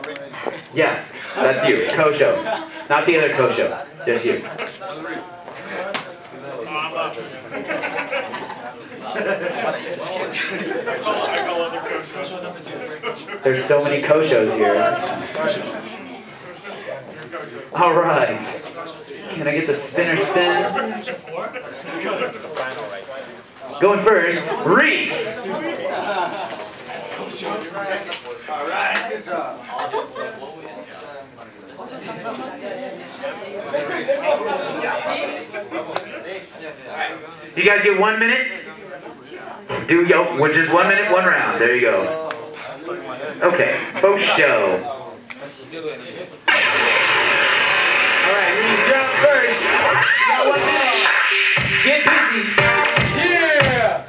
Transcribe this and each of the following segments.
Yeah, that's you. Kosho. Not the other Kosho. Just you. There's so many Koshos here. All right. Can I get the spinner spin? Going first, Reef. All right. Good job. You guys get 1 minute? Just 1 minute, 1 round. There you go. Okay, Kosho. All right, Reef, jump first. You got 1 minute. Get busy. Yeah!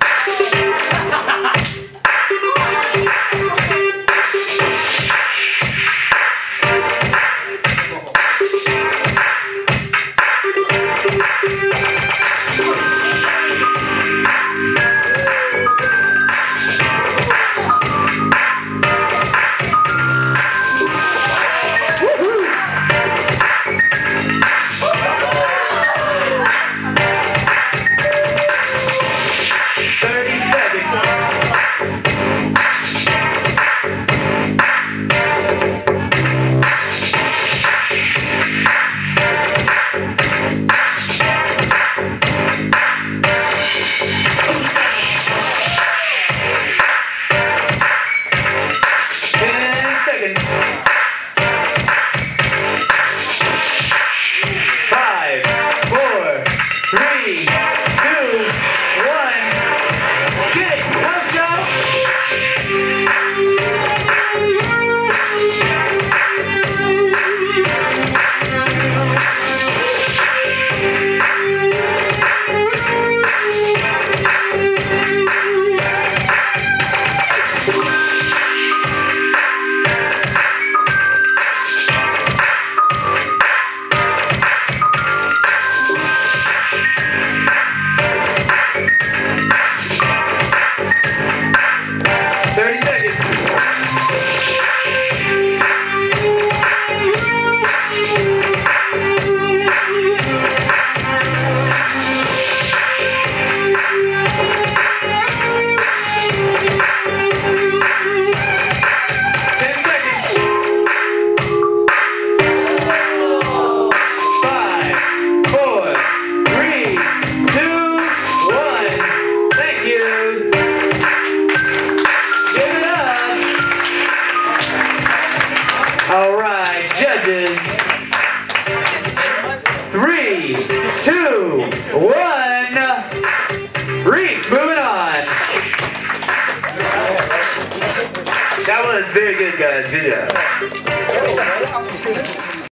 30 seconds. All right, judges. 3, 2, 1. Reef, moving on. That was very good, guys. Good job.